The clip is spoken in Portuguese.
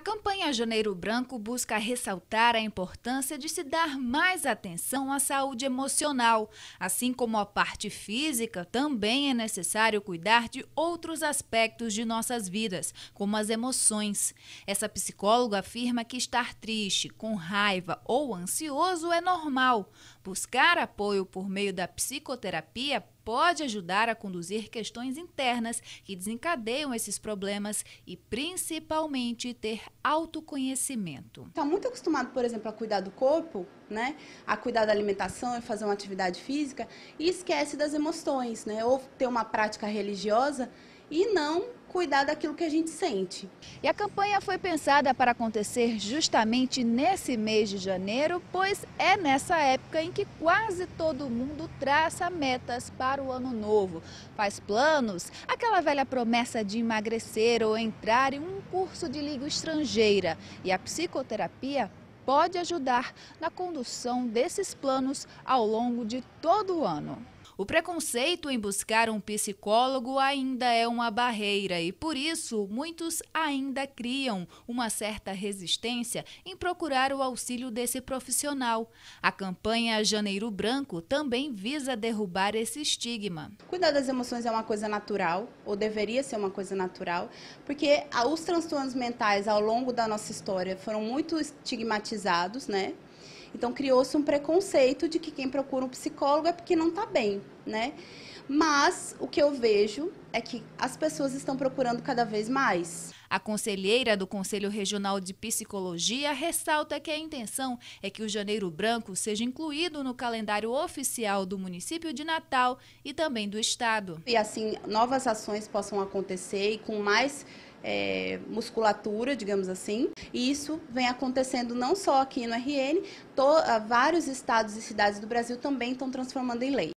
campanha Janeiro Branco busca ressaltar a importância de se dar mais atenção à saúde emocional. Assim como a parte física, também é necessário cuidar de outros aspectos de nossas vidas, como as emoções. Essa psicóloga afirma que estar triste, com raiva ou ansioso é normal. Buscar apoio por meio da psicoterapia pode ajudar a conduzir questões internas que desencadeiam esses problemas e, principalmente, ter autoconhecimento. Está muito acostumado, por exemplo, a cuidar do corpo, né? A cuidar da alimentação e fazer uma atividade física e esquece das emoções, né? Ou ter uma prática religiosa e não cuidar daquilo que a gente sente. E a campanha foi pensada para acontecer justamente nesse mês de janeiro, pois é nessa época em que quase todo mundo traça metas para o ano novo. Faz planos, aquela velha promessa de emagrecer ou entrar em um curso de língua estrangeira. E a psicoterapia pode ajudar na condução desses planos ao longo de todo o ano. O preconceito em buscar um psicólogo ainda é uma barreira e, por isso, muitos ainda criam uma certa resistência em procurar o auxílio desse profissional. A campanha Janeiro Branco também visa derrubar esse estigma. Cuidar das emoções é uma coisa natural, ou deveria ser uma coisa natural, porque os transtornos mentais ao longo da nossa história foram muito estigmatizados, né? Então, criou-se um preconceito de que quem procura um psicólogo é porque não está bem, né? Mas o que eu vejo é que as pessoas estão procurando cada vez mais. A conselheira do Conselho Regional de Psicologia ressalta que a intenção é que o Janeiro Branco seja incluído no calendário oficial do município de Natal e também do estado. E assim, novas ações possam acontecer e com mais musculatura, digamos assim. E isso vem acontecendo não só aqui no RN, vários estados e cidades do Brasil também estão transformando em lei.